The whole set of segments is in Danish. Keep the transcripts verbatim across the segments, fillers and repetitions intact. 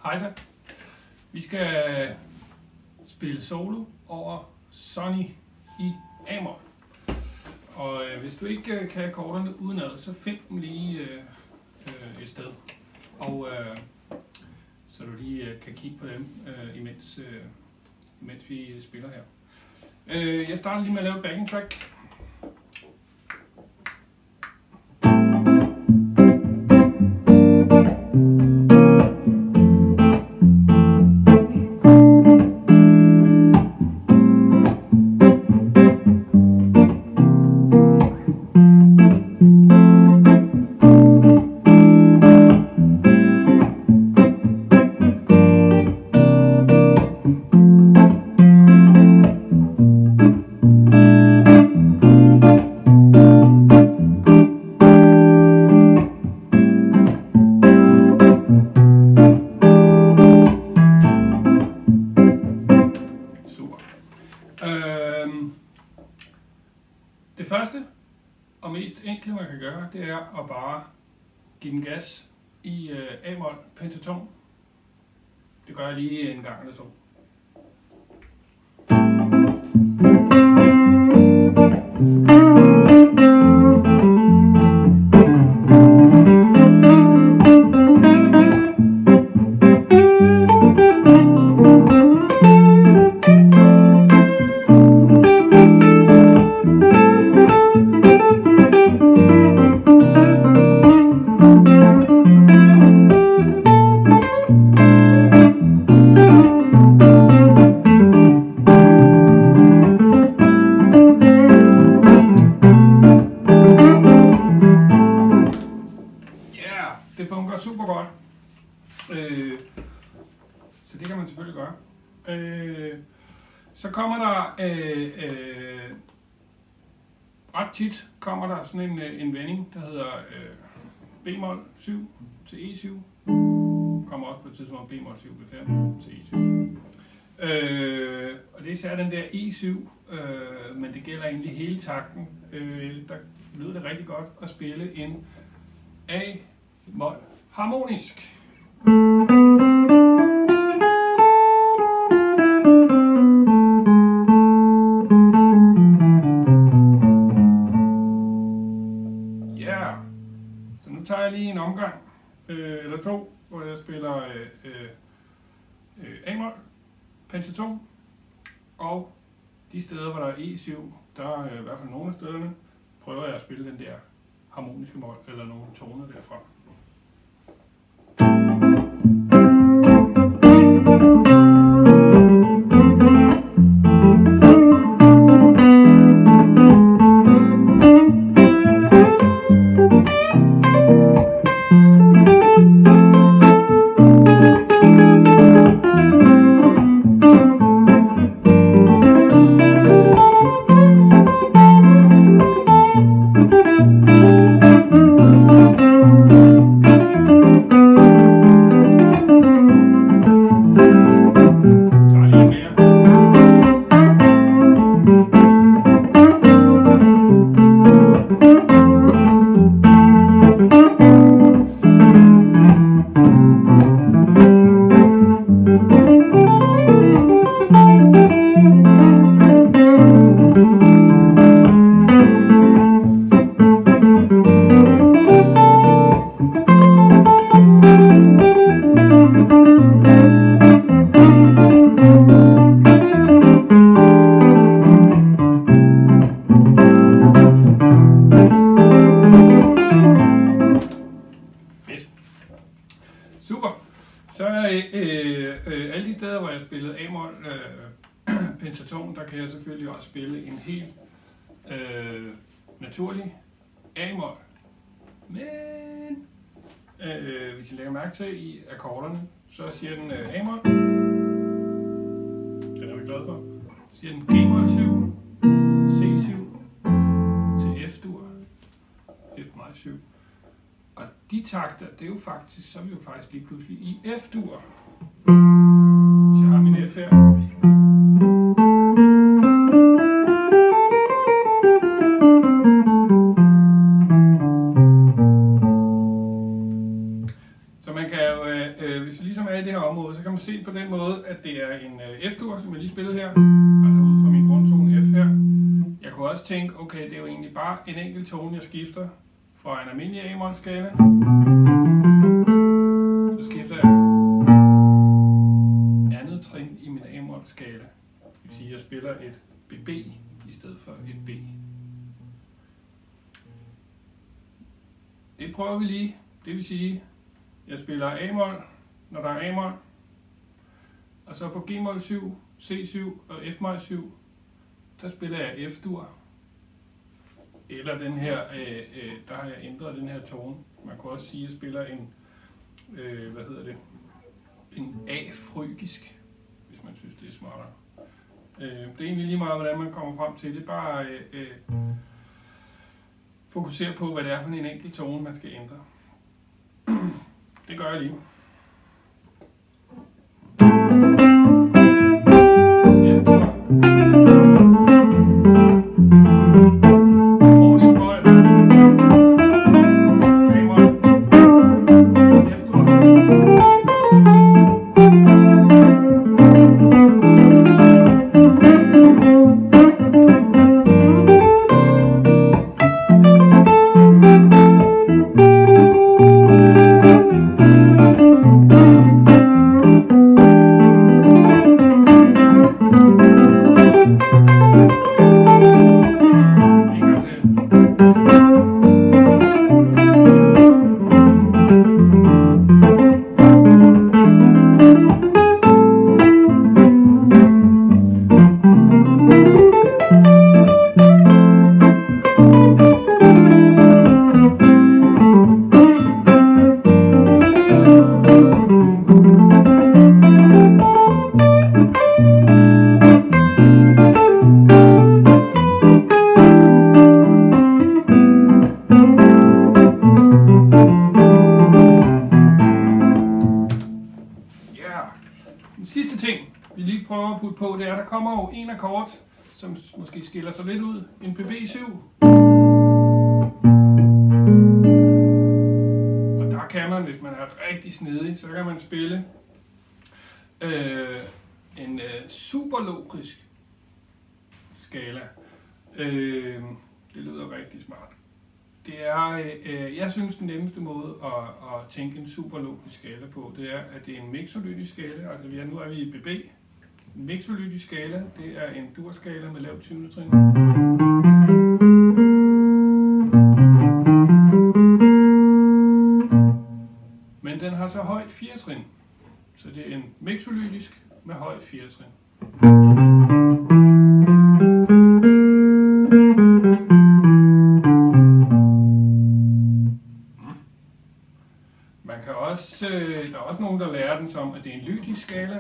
Hej så. Vi skal spille solo over Sunny i A-mol. Og øh, hvis du ikke øh, kan akkorderne udenad, så find dem lige øh, øh, et sted. Og øh, så du lige øh, kan kigge på dem, øh, imens, øh, imens vi spiller her. Øh, jeg starter lige med at lave et backing track. Det første og mest enkle man kan gøre, det er at bare give den gas i øh, A-mol pentaton. Det gør jeg lige en gang eller to. Det fungerer super godt, øh, så det kan man selvfølgelig gøre. Øh, så kommer der øh, øh, ret tit kommer der sådan en, en vending, der hedder øh, B-mol syv til E syv. Kommer også på et tidspunkt B-mol syv B fem til E syv. Øh, og det er især den der E syv, øh, men det gælder egentlig hele takten. Øh, der lyder det rigtig godt at spille en A-mol harmonisk. Ja, yeah. Så nu tager jeg lige en omgang, øh, eller to, hvor jeg spiller øh, øh, A-mol, pentaton, og de steder, hvor der er E syv, der er i hvert fald nogle af stederne, prøver jeg at spille den der harmoniske mol, eller nogle toner derfra. Super. Så øh, øh, alle de steder, hvor jeg spillede A-mol øh, pentaton, der kan jeg selvfølgelig også spille en helt øh, naturlig A-mol. Men øh, hvis I lægger mærke til i akkorderne, så siger den øh, A-mol. Den er vi glad for. Så siger den G-mol syv, C syv til F-dur, F-maj syv. Og de takter, det er jo faktisk, så er vi jo faktisk lige pludselig i F-dur. Så jeg har min F her. Så man kan jo, øh, hvis vi ligesom er i det her område, så kan man se på den måde, at det er en F-dur, som jeg lige spillede her, altså ud fra min grundtone F her. Jeg kunne også tænke, okay, det er jo egentlig bare en enkelt tone, jeg skifter fra en almindelig A-mol skala. Så skifter jeg andet trin i min A-mol skala. Det vil sige, at jeg spiller et B B i stedet for et B. Det prøver vi lige. Det vil sige, at jeg spiller A-mol, når der er A-mol, og så på G-mol syv, C syv og F-mol syv, der spiller jeg F-dur. Eller den her, øh, øh, der har jeg ændret den her tone. Man kan også sige, at jeg spiller en, øh, hvad hedder det, en A-frygisk, hvis man synes, det er smartere. Øh, det er egentlig lige meget, hvordan man kommer frem til det. Bare øh, øh, fokusere på, hvad det er for en enkelt tone, man skal ændre. Det gør jeg lige. På, det er, der kommer jo en akkord, som måske skiller sig lidt ud, en P B syv. Og der kan man, hvis man er rigtig snedig, så kan man spille øh, en øh, superlogisk skala. Øh, det lyder rigtig smart. Det er, øh, jeg synes, den nemmeste måde at, at tænke en superlogisk skala på, det er, at det er en mixolytisk skala. Altså vi er, nu er vi i B B. En mixolytisk skala, det er en durskala med lavt tyvende trin. Men den har så højt fire trin. Så det er en mixolytisk med højt fire trin. Man kan også, øh, der er også nogen, der lærer den som, at det er en lytisk skala.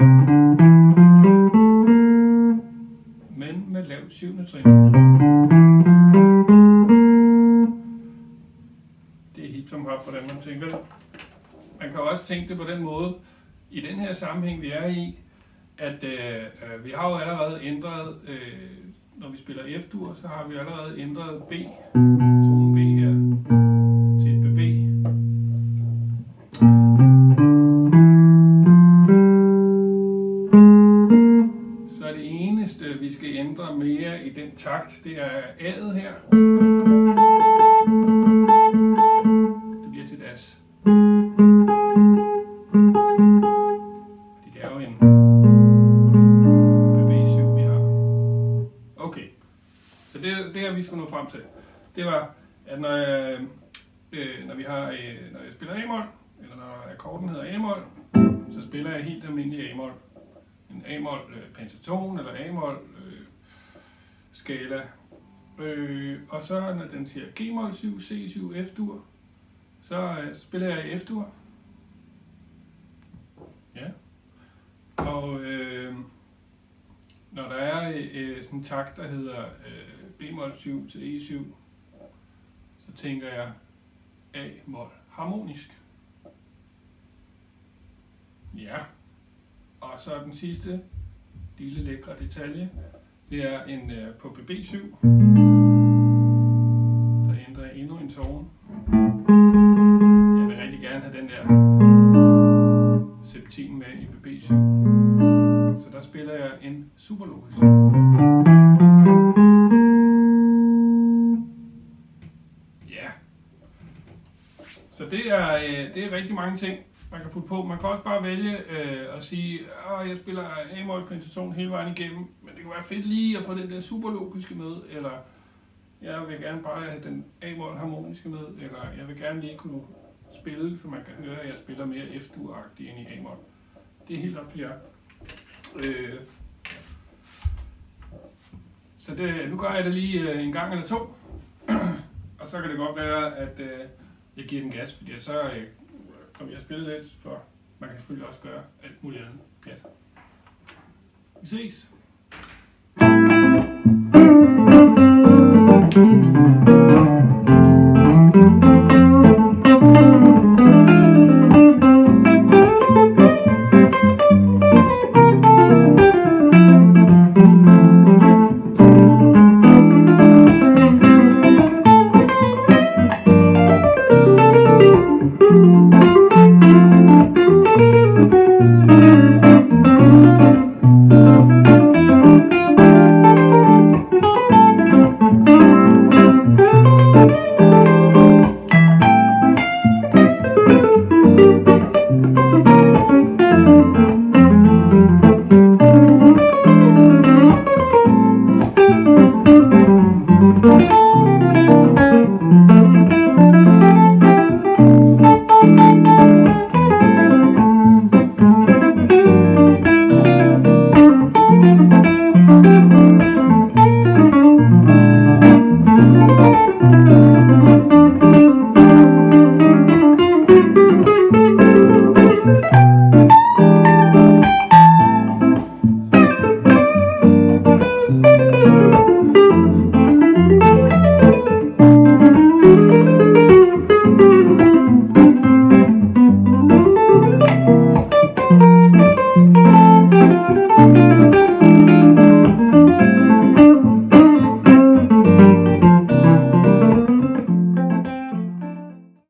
Men med lavt syvende trin. Det er hip som hop, hvordan man tænker det. Man kan også tænke det på den måde, i den her sammenhæng vi er i, at øh, vi har jo allerede ændret, øh, når vi spiller F-dur, så har vi allerede ændret B, tonen B her, til et B B. Så det eneste, vi skal ændre mere i den takt, det er A'et her. Det bliver til et As. Det er jo en B B syv, vi har. Okay, så det, det her vi skulle nå frem til, det var, at når, jeg, øh, når, vi har, øh, når jeg spiller A-mol, eller når akkorden hedder A-mol, så spiller jeg helt almindelig A-mol. En A-mol øh, pentaton eller A-mol øh, skala. Øh, og så når den siger G-mol syv, C syv, F-dur, så øh, spiller jeg F-dur. Ja. Og øh, når der er øh, sådan en takt, der hedder øh, B-mol syv til E syv, så tænker jeg A-mol harmonisk. Ja. Og så den sidste lille lækre detalje, det er en øh, på B B syv, der ændrer jeg endnu en tone. Jeg vil rigtig gerne have den der septim med i B super logisk. Ja. Så det er, øh, det er rigtig mange ting, man kan putte på. Man kan også bare vælge øh, at sige, at jeg spiller A-mol pentaton hele vejen igennem, men det kan være fedt lige at få den der super logiske med, eller jeg vil gerne bare have den A-mol harmoniske med, eller jeg vil gerne lige kunne spille, så man kan høre, at jeg spiller mere F-dur-agtigt end i A-mol. Det er helt op til jer. Øh, så det, nu gør jeg det lige øh, en gang eller to, og så kan det godt være, at øh, jeg giver den gas, fordi så øh, kommer jeg at spille lidt, for man kan selvfølgelig også gøre alt muligt andet pjat. Vi ses! Thank you.